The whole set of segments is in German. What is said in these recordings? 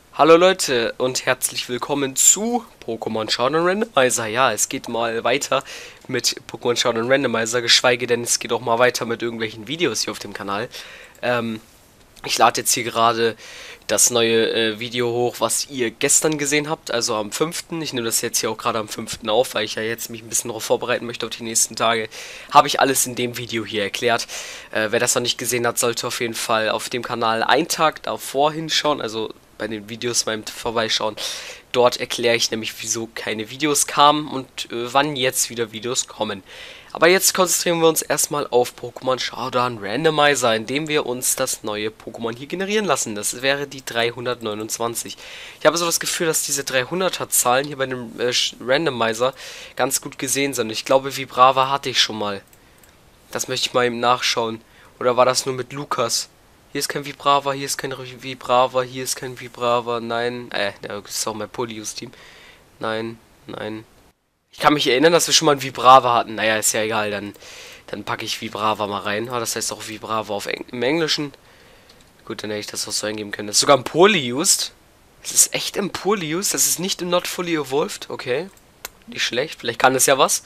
Hallo Leute und herzlich willkommen zu Pokémon Showdown Randomizer. Ja, es geht mal weiter mit Pokémon Showdown Randomizer, geschweige denn es geht auch mal weiter mit irgendwelchen Videos hier auf dem Kanal. Ich lade jetzt hier gerade das neue Video hoch, was ihr gestern gesehen habt, also am 5. Ich nehme das jetzt hier auch gerade am 5. auf, weil ich ja jetzt mich ein bisschen darauf vorbereiten möchte auf die nächsten Tage. Habe ich alles in dem Video hier erklärt. Wer das noch nicht gesehen hat, sollte auf jeden Fall auf dem Kanal einen Tag davor hinschauen, also bei den Videos beim Vorbeischauen. Dort erkläre ich nämlich, wieso keine Videos kamen und wann jetzt wieder Videos kommen. Aber jetzt konzentrieren wir uns erstmal auf Pokémon Showdown Randomizer, indem wir uns das neue Pokémon hier generieren lassen. Das wäre die 329. Ich habe so das Gefühl, dass diese 300er Zahlen hier bei dem Randomizer ganz gut gesehen sind. Ich glaube, Vibrava hatte ich schon mal. Das möchte ich mal eben nachschauen. Oder war das nur mit Lukas? Hier ist kein Vibrava, hier ist kein Vibrava, hier ist kein Vibrava, nein. Das ist auch mein Polyus-Team. Nein, nein. Ich kann mich erinnern, dass wir schon mal ein Vibrava hatten. Naja, ist ja egal, dann packe ich Vibrava mal rein. Ah, das heißt auch Vibrava im Englischen. Gut, dann hätte ich das auch so eingeben können. Das ist sogar ein Polyused. Das ist echt im Polyused, das ist nicht im Not Fully Evolved. Okay, nicht schlecht, vielleicht kann das ja was.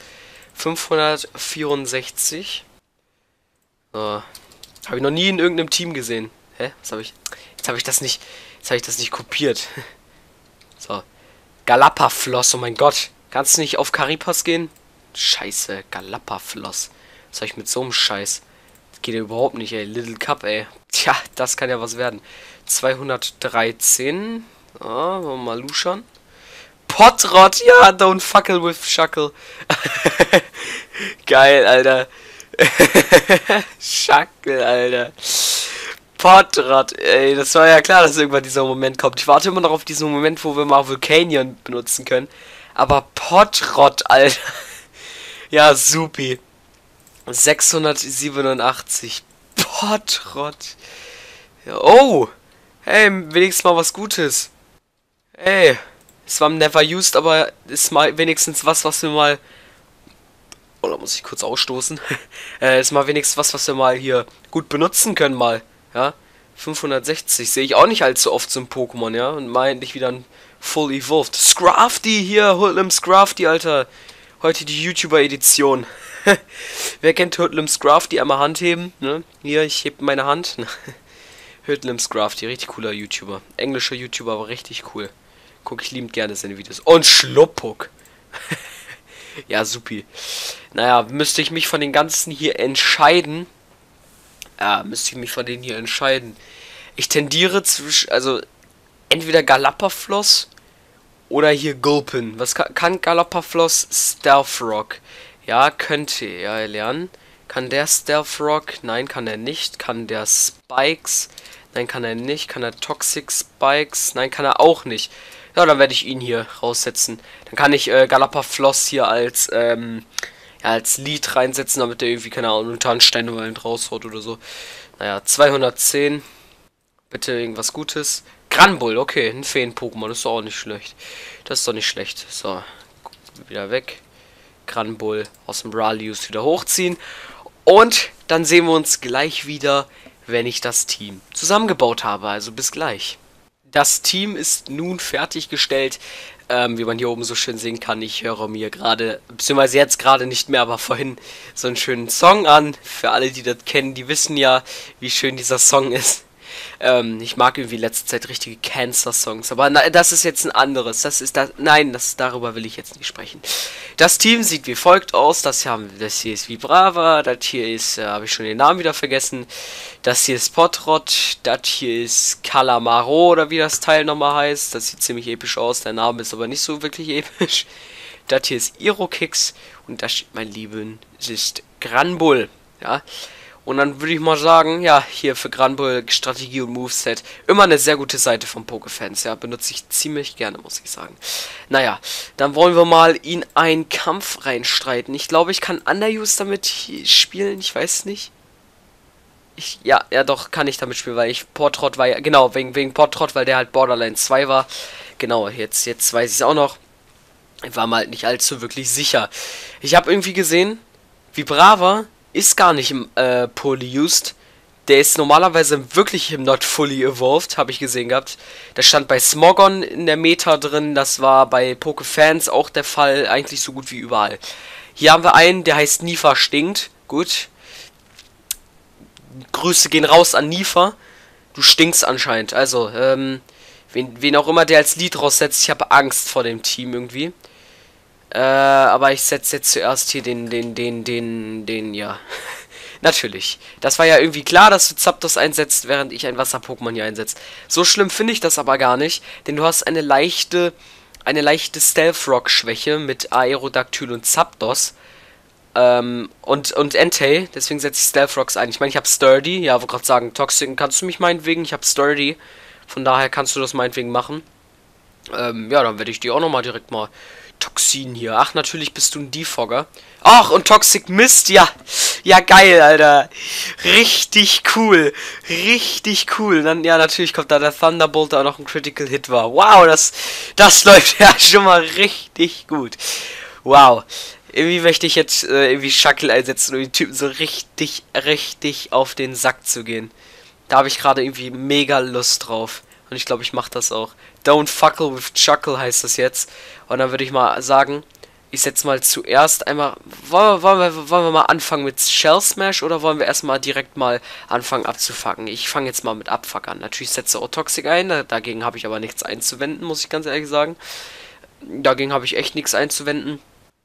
564. So. Habe ich noch nie in irgendeinem Team gesehen. Hä? Was habe ich? Jetzt habe ich das nicht. Jetzt habe ich das nicht kopiert. So. Galapafloss, oh mein Gott. Kannst du nicht auf Caripas gehen? Scheiße, Galapafloss. Was soll ich mit so einem Scheiß? Das geht ja überhaupt nicht, ey. Little Cup, ey. Tja, das kann ja was werden. 213. Oh, mal luschern. Potrot, ja, don't fuckle with Shuckle. Geil, Alter. Schackel, Alter. Potrot, ey, das war ja klar, dass irgendwann dieser Moment kommt. Ich warte immer noch auf diesen Moment, wo wir mal Vulcanion benutzen können. Aber Potrot, Alter. Ja, supi. 687. Potrot. Ja, oh. Hey, wenigstens mal was Gutes. Ey. Es war never used, aber ist mal wenigstens was wir mal... Oder muss ich kurz ausstoßen? Ist mal wenigstens was wir mal hier gut benutzen können mal. Ja, 560 sehe ich auch nicht allzu oft zum Pokémon, ja. Und mal endlich wieder ein Full Evolved. Scrafty hier, Hoodlum Scrafty, Alter. Heute die YouTuber-Edition. Wer kennt Hoodlum Scrafty? Einmal Hand heben, ne? Hier, ich heb meine Hand. Hoodlum Scrafty, richtig cooler YouTuber. Englischer YouTuber, aber richtig cool. Guck ich liebend gerne seine Videos. Und Schluppuck. Ja, supi. Naja, müsste ich mich von den ganzen hier entscheiden. Ja, müsste ich mich von denen hier entscheiden. Ich tendiere zwischen, also, entweder Galapafloss oder hier Gulpin. Was kann Galapafloss? Stealth Rock. Ja, könnte er lernen. Kann der Stealth Rock? Nein, kann er nicht. Kann der Spikes? Nein, kann er nicht. Kann er Toxic Spikes? Nein, kann er auch nicht. Ja, dann werde ich ihn hier raussetzen. Dann kann ich Galapafloss hier als als Lied reinsetzen, damit der irgendwie, keine Ahnung, einen Tarnstein raushaut oder so. Naja, 210. Bitte irgendwas Gutes. Granbull, okay, ein Feen-Pokémon, das ist doch auch nicht schlecht. Das ist doch nicht schlecht. So, wieder weg. Granbull aus dem Ralius wieder hochziehen. Und dann sehen wir uns gleich wieder, wenn ich das Team zusammengebaut habe. Also bis gleich. Das Team ist nun fertiggestellt. Wie man hier oben so schön sehen kann, ich höre mir gerade, beziehungsweise jetzt gerade nicht mehr, aber vorhin so einen schönen Song an. Für alle, die das kennen, die wissen ja, wie schön dieser Song ist. Ich mag irgendwie in letzter Zeit richtige Cancer-Songs, aber das ist jetzt ein anderes. Darüber will ich jetzt nicht sprechen. Das Team sieht wie folgt aus. Das hier ist Vibrava, das hier ist, habe ich schon den Namen wieder vergessen. Das hier ist Potrot, das hier ist Calamaro oder wie das Teil nochmal heißt. Das sieht ziemlich episch aus, der Name ist aber nicht so wirklich episch. Das hier ist Irokix und das, mein Lieben, ist Granbull. Ja. Und dann würde ich mal sagen, ja, hier für Granbull Strategie und Moveset immer eine sehr gute Seite von Pokefans, ja, benutze ich ziemlich gerne, muss ich sagen. Naja, dann wollen wir mal in einen Kampf reinstreiten. Ich glaube, ich kann Underuse damit spielen, ich weiß nicht. Ja, doch, kann ich damit spielen, weil Potrot war ja, genau, wegen Potrot, weil der halt Borderline 2 war. Genau, jetzt weiß ich es auch noch. Ich war mal halt nicht allzu wirklich sicher. Ich habe irgendwie gesehen, Vibrava ist gar nicht im Polyused. Der ist normalerweise wirklich im Not Fully Evolved, habe ich gesehen gehabt. Das stand bei Smogon in der Meta drin, das war bei Pokefans auch der Fall, eigentlich so gut wie überall. Hier haben wir einen, der heißt Nifa stinkt. Gut. Grüße gehen raus an Nifa. Du stinkst anscheinend. Also, wen auch immer der als Lied raussetzt, ich habe Angst vor dem Team irgendwie. Aber ich setze jetzt zuerst hier den, ja. Natürlich. Das war ja irgendwie klar, dass du Zapdos einsetzt, während ich ein Wasser-Pokémon hier einsetze. So schlimm finde ich das aber gar nicht, denn du hast eine leichte Stealth-Rock-Schwäche mit Aerodactyl und Zapdos. Und Entei, deswegen setze ich Stealth Rocks ein. Ich meine, ich habe Sturdy, ja, wollte gerade sagen, Toxic kannst du mich meinetwegen, ich habe Sturdy. Von daher kannst du das meinetwegen machen. Ja, dann werde ich die auch nochmal direkt mal Toxin hier. Ach, natürlich bist du ein Defogger. Ach, und Toxic Mist, ja. Ja, geil, Alter. Richtig cool. Richtig cool. Dann, ja, natürlich kommt da der Thunderbolt, der auch noch ein Critical Hit war. Wow, das läuft ja schon mal richtig gut. Wow. Irgendwie möchte ich jetzt irgendwie Shackle einsetzen, um den Typen so richtig auf den Sack zu gehen. Da habe ich gerade irgendwie mega Lust drauf. Und ich glaube, ich mache das auch. Don't fuckle with Chuckle heißt das jetzt. Und dann würde ich mal sagen, ich setze mal zuerst einmal... Wollen wir mal anfangen mit Shell Smash oder wollen wir erstmal direkt mal anfangen abzufacken? Ich fange jetzt mal mit Abfuck an. Natürlich setze auch Toxic ein, dagegen habe ich aber nichts einzuwenden, muss ich ganz ehrlich sagen. Dagegen habe ich echt nichts einzuwenden.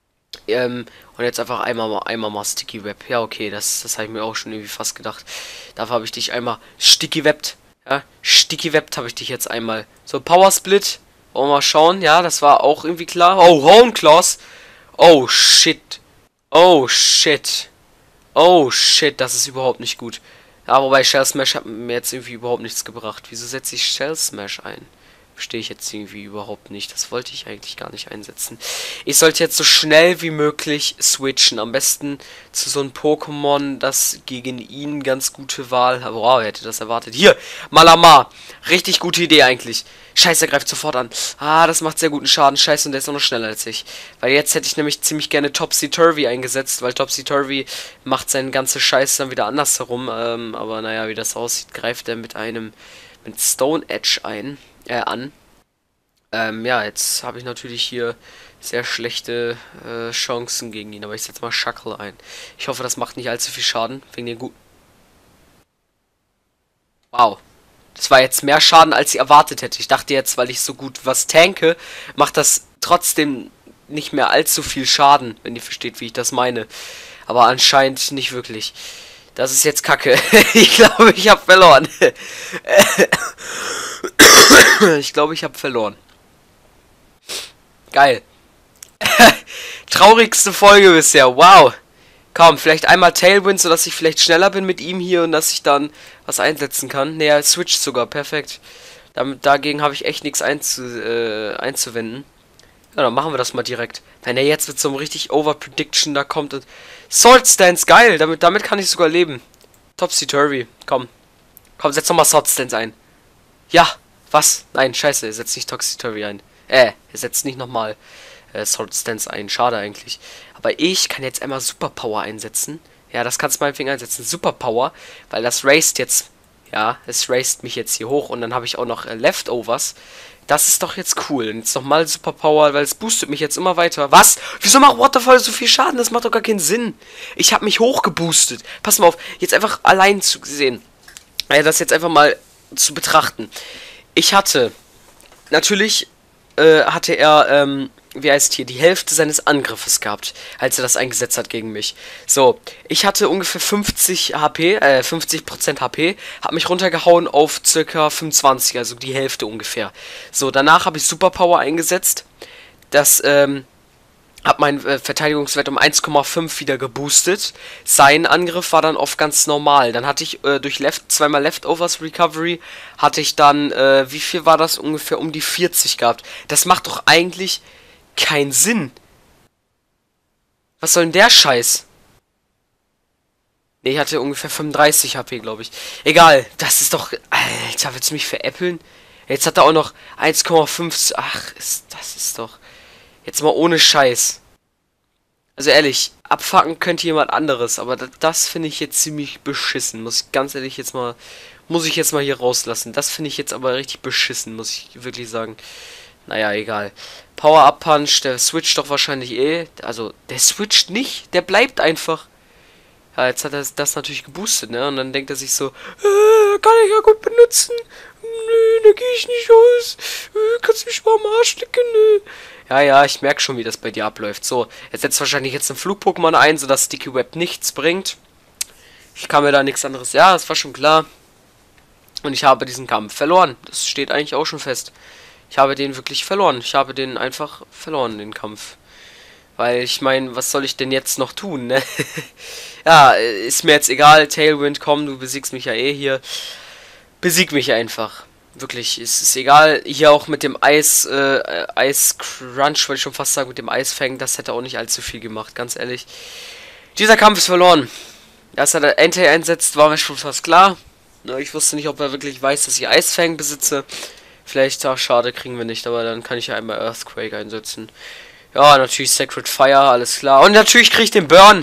Und jetzt einfach einmal mal Sticky Web. Ja, okay, das habe ich mir auch schon irgendwie fast gedacht. Dafür habe ich dich einmal Sticky Webbed. Ja, Sticky Webbed habe ich dich jetzt einmal. So, Power Split. Wollen wir mal schauen. Ja, das war auch irgendwie klar. Oh, Hornclaws. Oh, shit. Oh, shit. Oh, shit, das ist überhaupt nicht gut. Ja, wobei Shell Smash hat mir jetzt irgendwie überhaupt nichts gebracht. Wieso setze ich Shell Smash ein? Verstehe ich jetzt irgendwie überhaupt nicht. Das wollte ich eigentlich gar nicht einsetzen. Ich sollte jetzt so schnell wie möglich switchen. Am besten zu so einem Pokémon, das gegen ihn ganz gute Wahl hat. Wow, wer hätte das erwartet? Hier, Malamar. Richtig gute Idee eigentlich. Scheiße, er greift sofort an. Ah, das macht sehr guten Schaden. Scheiße, und der ist auch noch schneller als ich. Weil jetzt hätte ich nämlich ziemlich gerne Topsy-Turvy eingesetzt, weil Topsy-Turvy macht seine ganze Scheiße dann wieder andersherum. Aber naja, wie das aussieht, greift er mit Stone Edge an. Ja, jetzt habe ich natürlich hier sehr schlechte Chancen gegen ihn, aber ich setze mal Shackle ein. Ich hoffe, das macht nicht allzu viel Schaden, wegen den guten... Wow. Das war jetzt mehr Schaden, als ich erwartet hätte. Ich dachte jetzt, weil ich so gut was tanke, macht das trotzdem nicht mehr allzu viel Schaden, wenn ihr versteht, wie ich das meine. Aber anscheinend nicht wirklich. Das ist jetzt Kacke. Ich glaube, ich habe verloren. Ich glaube, ich habe verloren. Geil. Traurigste Folge bisher. Wow. Komm, vielleicht einmal Tailwind, sodass ich vielleicht schneller bin mit ihm hier und dass ich dann was einsetzen kann. Ne, er switcht sogar. Perfekt. Dagegen habe ich echt nichts einzuwenden. Ja, dann machen wir das mal direkt. Wenn er jetzt mit so einem richtig Over-Prediction da kommt und... Sword Stance, geil. Damit kann ich sogar leben. Topsy-Turvy. Komm. Komm, setz nochmal Sword Stance ein. Ja. Was? Nein, scheiße. Er setzt nicht Topsy-Turvy ein. Er setzt nicht nochmal Sword Stance ein. Schade eigentlich. Aber ich kann jetzt einmal Superpower einsetzen. Ja, das kannst du meinetwegen einsetzen. Superpower. Weil das raced jetzt... Ja, es raced mich jetzt hier hoch. Und dann habe ich auch noch Leftovers. Das ist doch jetzt cool. Und jetzt nochmal Superpower, weil es boostet mich jetzt immer weiter. Was? Wieso macht Waterfall so viel Schaden? Das macht doch gar keinen Sinn. Ich habe mich hochgeboostet. Pass mal auf. Jetzt einfach allein zu sehen. Das jetzt einfach mal zu betrachten. Ich hatte... Natürlich... hatte er, wie heißt hier, die Hälfte seines Angriffes gehabt, als er das eingesetzt hat gegen mich. So, ich hatte ungefähr 50 HP, 50% HP, hab mich runtergehauen auf circa 25, also die Hälfte ungefähr. So, danach habe ich Superpower eingesetzt, das, hat meinen Verteidigungswert um 1,5 wieder geboostet. Sein Angriff war dann auf ganz normal. Dann hatte ich durch zweimal Leftovers Recovery hatte ich dann, wie viel war das? Ungefähr um die 40 gehabt. Das macht doch eigentlich keinen Sinn. Was soll denn der Scheiß? Ne, ich hatte ungefähr 35 HP, glaube ich. Egal, das ist doch... Alter, willst du mich veräppeln? Jetzt hat er auch noch 1,5... Ach, das ist doch... Jetzt mal ohne Scheiß. Also ehrlich, abfacken könnte jemand anderes, aber das finde ich jetzt ziemlich beschissen, muss ich ganz ehrlich jetzt mal, muss ich jetzt mal hier rauslassen. Das finde ich jetzt aber richtig beschissen, muss ich wirklich sagen. Naja, egal. Power-Up-Punch, der switcht doch wahrscheinlich eh. Also, der switcht nicht, der bleibt einfach. Ja, jetzt hat er das natürlich geboostet, ne? Und dann denkt er sich so, kann ich ja gut benutzen. Nö, da gehe ich nicht raus. Kannst mich mal am Arsch lecken, nö. Ja, ja, ich merke schon, wie das bei dir abläuft. So, er setzt wahrscheinlich jetzt ein Flug-Pokémon ein, sodass Sticky Web nichts bringt. Ich kann mir da nichts anderes. Ja, das war schon klar. Und ich habe diesen Kampf verloren. Das steht eigentlich auch schon fest. Ich habe den wirklich verloren. Ich habe den einfach verloren, den Kampf. Weil ich meine, was soll ich denn jetzt noch tun, ne? Ja, ist mir jetzt egal. Tailwind, komm, du besiegst mich ja eh hier. Besieg mich einfach. Wirklich, es ist egal. Hier auch mit dem Eis Crunch, wollte ich schon fast sagen, mit dem Eisfang, das hätte auch nicht allzu viel gemacht, ganz ehrlich. Dieser Kampf ist verloren. Als er Entei einsetzt, war mir schon fast klar. Ich wusste nicht, ob er wirklich weiß, dass ich Eisfang besitze. Vielleicht, ach, schade, kriegen wir nicht, aber dann kann ich ja einmal Earthquake einsetzen. Ja, natürlich Sacred Fire, alles klar. Und natürlich kriege ich den Burn.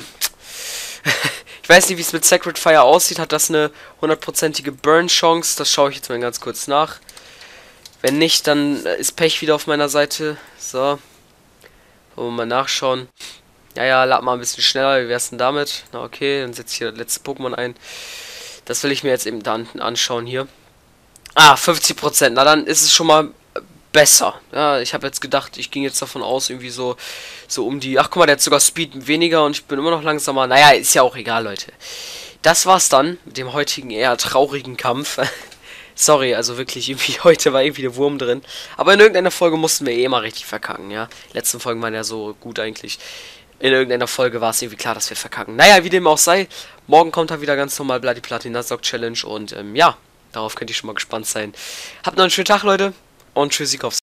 Ich weiß nicht, wie es mit Sacred Fire aussieht. Hat das eine 100%ige Burn-Chance? Das schaue ich jetzt mal ganz kurz nach. Wenn nicht, dann ist Pech wieder auf meiner Seite. So. Wollen wir mal nachschauen. Ja, ja, lad mal ein bisschen schneller. Wie wär's denn damit? Na, okay, dann setze ich hier das letzte Pokémon ein. Das will ich mir jetzt eben da unten anschauen hier. Ah, 50%. Na, dann ist es schon mal besser. Ja, ich habe jetzt gedacht, ich ging jetzt davon aus, irgendwie so um die... Ach, guck mal, der hat sogar Speed weniger und ich bin immer noch langsamer. Naja, ist ja auch egal, Leute. Das war's dann mit dem heutigen eher traurigen Kampf. Sorry, also wirklich, irgendwie heute war irgendwie der Wurm drin. Aber in irgendeiner Folge mussten wir eh mal richtig verkacken, ja. Die letzten Folgen waren ja so gut eigentlich. In irgendeiner Folge war es irgendwie klar, dass wir verkacken. Naja, wie dem auch sei, morgen kommt dann wieder ganz normal Bloody Platina Sock Challenge und ja, darauf könnt ihr schon mal gespannt sein. Habt noch einen schönen Tag, Leute, und tschüssikowski.